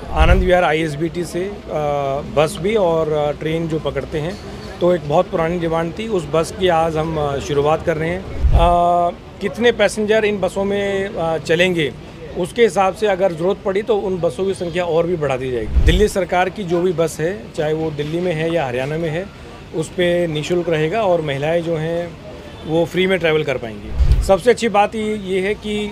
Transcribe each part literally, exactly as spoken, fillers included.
Anand Vihar I S B T से bus भी और ट्रेन जो पकड़ते हैं, तो एक बहुत पुरानी डिमांड थी। उस बस की आज हम शुरुआत कर रहे हैं। आ, कितने पैसेंजर इन बसों में आ, चलेंगे उसके हिसाब से अगर ज़रूरत पड़ी तो उन बसों की संख्या और भी बढ़ा दी जाएगी। दिल्ली सरकार की जो भी बस है, चाहे वो दिल्ली में है या हरियाणा में है, उस पर निःशुल्क रहेगा और महिलाएं जो हैं वो फ्री में ट्रैवल कर पाएंगी। सबसे अच्छी बात ये ये है कि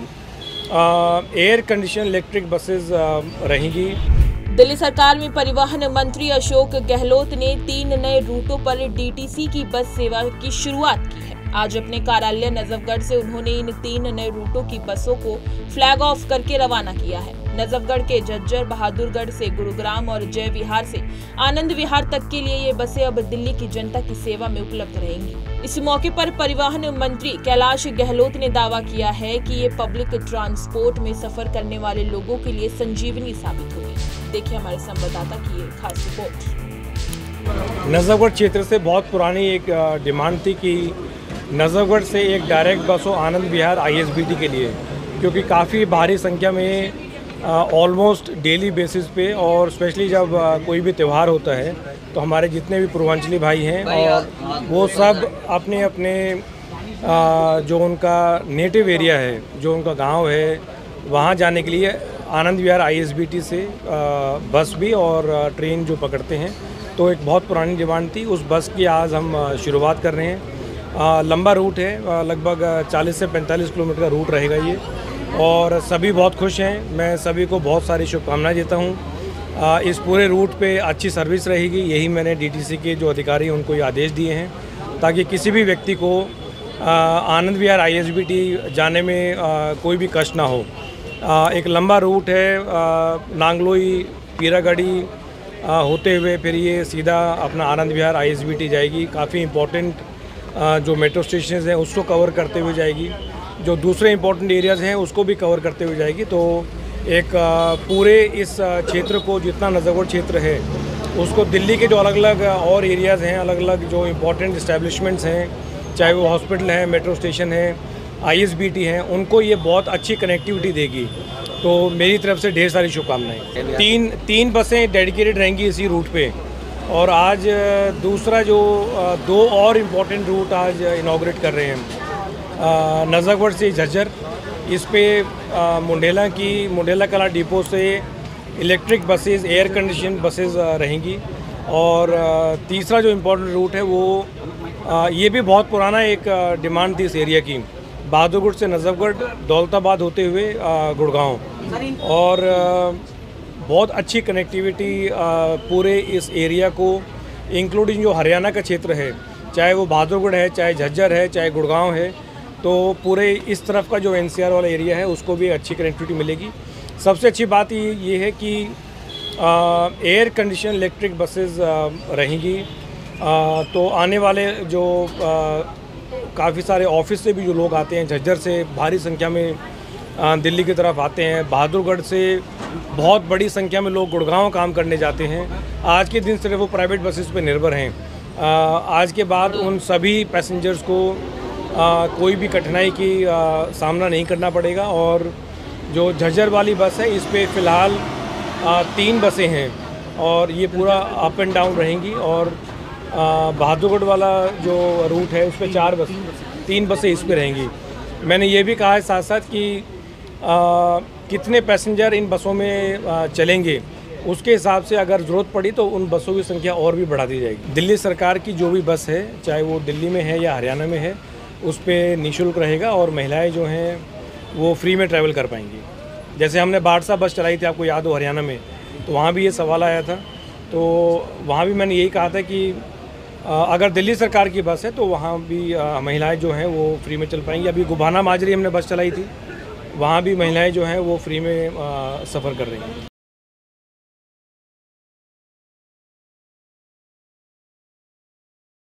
एयर कंडीशन इलेक्ट्रिक बसेस रहेंगी। दिल्ली सरकार में परिवहन मंत्री अशोक गहलोत ने तीन नए रूटों पर डी टी सी की बस सेवा की शुरुआत की है। आज अपने कार्यालय नजफगढ़ से उन्होंने इन तीन नए रूटों की बसों को फ्लैग ऑफ करके रवाना किया है। नजफगढ़ के झज्जर, बहादुरगढ़ से गुरुग्राम और जय विहार से आनंद विहार तक के लिए ये बसें अब दिल्ली की जनता की सेवा में उपलब्ध रहेंगी। इस मौके पर परिवहन मंत्री कैलाश गहलोत ने दावा किया है कि ये पब्लिक ट्रांसपोर्ट में सफर करने वाले लोगों के लिए संजीवनी साबित होगी। देखिए हमारे संवाददाता की ये खास रिपोर्ट। नजफगढ़ क्षेत्र से बहुत पुरानी एक डिमांड थी कि नजफगढ़ से एक डायरेक्ट बस हो Anand Vihar I S B T के लिए, क्योंकि काफ़ी भारी संख्या में ऑलमोस्ट डेली बेसिस पे और स्पेशली जब आ, कोई भी त्यौहार होता है तो हमारे जितने भी पूर्वांचली भाई हैं और वो सब अपने अपने आ, जो उनका नेटिव एरिया है, जो उनका गांव है, वहाँ जाने के लिए Anand Vihar I S B T से आ, बस भी और ट्रेन जो पकड़ते हैं, तो एक बहुत पुरानी डिमांड थी। उस बस की आज हम शुरुआत कर रहे हैं। आ, लंबा रूट है, लगभग चालीस से पैंतालीस किलोमीटर का रूट रहेगा ये, और सभी बहुत खुश हैं। मैं सभी को बहुत सारी शुभकामनाएं देता हूं। इस पूरे रूट पे अच्छी सर्विस रहेगी, यही मैंने डी टी सी के जो अधिकारी हैं उनको ये आदेश दिए हैं, ताकि किसी भी व्यक्ति को आ, Anand Vihar I S B T जाने में आ, कोई भी कष्ट ना हो। आ, एक लंबा रूट है, आ, नांगलोई, पीरागढ़ी होते हुए फिर ये सीधा अपना Anand Vihar I S B T जाएगी। काफ़ी इम्पोर्टेंट जो मेट्रो स्टेशन हैं उसको कवर करते हुए जाएगी, जो दूसरे इंपॉर्टेंट एरियाज़ हैं उसको भी कवर करते हुए जाएगी। तो एक पूरे इस क्षेत्र को, जितना नजफगढ़ क्षेत्र है, उसको दिल्ली के जो अलग अलग और एरियाज़ हैं, अलग अलग जो इंपॉर्टेंट इस्टेब्लिशमेंट्स हैं, चाहे वो हॉस्पिटल हैं, मेट्रो स्टेशन हैं, आई एस बी टी हैं, उनको ये बहुत अच्छी कनेक्टिविटी देगी। तो मेरी तरफ से ढेर सारी शुभकामनाएँ। तीन तीन बसें डेडिकेटेड रहेंगी इसी रूट पे, और आज दूसरा जो दो और इम्पोर्टेंट रूट आज इनाग्रेट कर रहे हैं नजफगढ़ से झज्जर। इस पे मुंडेला की मुंडेला कला डिपो से electric buses, air condition buses रहेंगी। और तीसरा जो इम्पोर्टेंट रूट है वो ये भी बहुत पुराना एक डिमांड थी इस एरिया की, बहादुरगढ़ से नजफगढ़, दौलताबाद होते हुए गुड़गांव, और बहुत अच्छी कनेक्टिविटी पूरे इस एरिया को, इंक्लूडिंग जो हरियाणा का क्षेत्र है, चाहे वो बहादुरगढ़ है, चाहे झज्जर है, चाहे गुड़गांव है, तो पूरे इस तरफ का जो एन सी आर वाला एरिया है उसको भी अच्छी कनेक्टिविटी मिलेगी। सबसे अच्छी बात ये ये है कि एयर कंडीशन इलेक्ट्रिक बसेस रहेंगी। आ, तो आने वाले जो काफ़ी सारे ऑफिस से भी जो लोग आते हैं, झज्जर से भारी संख्या में आ, दिल्ली की तरफ आते हैं, बहादुरगढ़ से बहुत बड़ी संख्या में लोग गुड़गांव काम करने जाते हैं। आज के दिन सिर्फ वो प्राइवेट बसेस पे निर्भर हैं। आ, आज के बाद उन सभी पैसेंजर्स को आ, कोई भी कठिनाई की आ, सामना नहीं करना पड़ेगा। और जो झज्जर वाली बस है, इस पे फ़िलहाल तीन बसें हैं और ये पूरा अप एंड डाउन रहेंगी। और बहादुरगढ़ वाला जो रूट है उस पर चार बस तीन बसें इस पे रहेंगी। मैंने ये भी कहा है साथ साथ कि आ, कितने पैसेंजर इन बसों में आ, चलेंगे उसके हिसाब से अगर ज़रूरत पड़ी तो उन बसों की संख्या और भी बढ़ा दी जाएगी। दिल्ली सरकार की जो भी बस है, चाहे वो दिल्ली में है या हरियाणा में है, उस पर निःशुल्क रहेगा और महिलाएं जो हैं वो फ्री में ट्रैवल कर पाएंगी। जैसे हमने बाढ़सा बस चलाई थी, आपको याद हो, हरियाणा में, तो वहाँ भी ये सवाल आया था। तो वहाँ भी मैंने यही कहा था कि अगर दिल्ली सरकार की बस है तो वहाँ भी महिलाएं जो हैं वो फ्री में चल पाएंगी। अभी गुभाना माजरी हमने बस चलाई थी, वहाँ भी महिलाएं जो हैं वो फ्री में सफ़र कर रही हैं।